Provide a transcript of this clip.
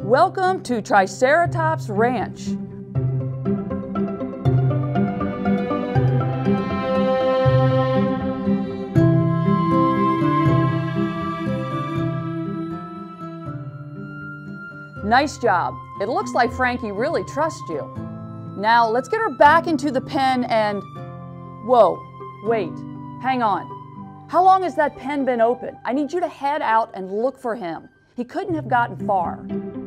Welcome to Triceratops Ranch. Nice job. It looks like Frankie really trusts you. Now let's get her back into the pen and... Whoa, wait, hang on. How long has that pen been open? I need you to head out and look for him. He couldn't have gotten far.